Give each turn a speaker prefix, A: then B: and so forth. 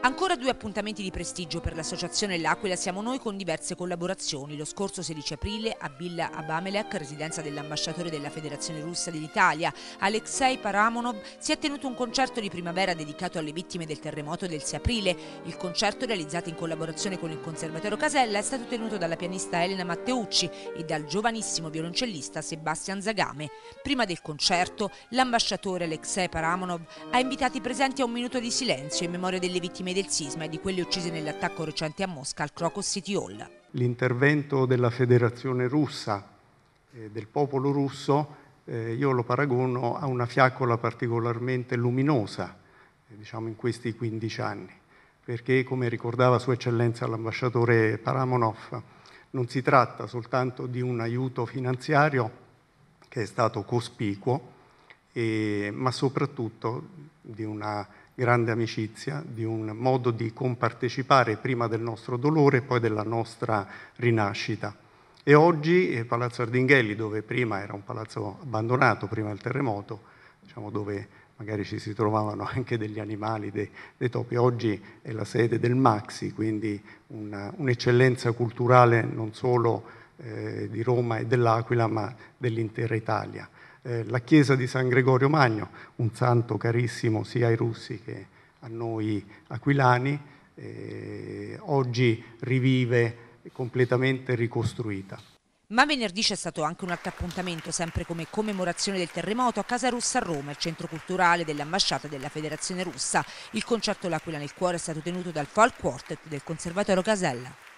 A: Ancora 2 appuntamenti di prestigio per l'associazione L'Aquila Siamo Noi con diverse collaborazioni. Lo scorso 16 aprile a Villa Abamelec, residenza dell'ambasciatore della Federazione Russa d'Italia, Alexei Paramonov, si è tenuto un concerto di primavera dedicato alle vittime del terremoto del 6 aprile. Il concerto, realizzato in collaborazione con il Conservatorio Casella, è stato tenuto dalla pianista Elena Matteucci e dal giovanissimo violoncellista Sebastian Zagame. Prima del concerto, l'ambasciatore Alexei Paramonov ha invitato i presenti a un minuto di silenzio in memoria delle vittime del sisma e di quelle uccise nell'attacco recente a Mosca al Crocus City Hall.
B: L'intervento della Federazione Russa, del popolo russo, io lo paragono a una fiaccola particolarmente luminosa, diciamo in questi 15 anni, perché come ricordava Sua Eccellenza l'ambasciatore Paramonov, non si tratta soltanto di un aiuto finanziario che è stato cospicuo, ma soprattutto di una grande amicizia, di un modo di compartecipare prima del nostro dolore e poi della nostra rinascita. E oggi Palazzo Ardinghelli, dove prima era un palazzo abbandonato, prima del terremoto, diciamo dove magari ci si trovavano anche degli animali, dei topi, oggi è la sede del Maxi, quindi un'eccellenza culturale non solo di Roma e dell'Aquila, ma dell'intera Italia. La chiesa di San Gregorio Magno, un santo carissimo sia ai russi che a noi aquilani, oggi rivive completamente ricostruita.
A: Ma venerdì c'è stato anche un altro appuntamento, sempre come commemorazione del terremoto, a Casa Russa a Roma, il centro culturale dell'ambasciata della Federazione Russa. Il concerto L'Aquila nel cuore è stato tenuto dal Folk Quartet del Conservatorio Casella.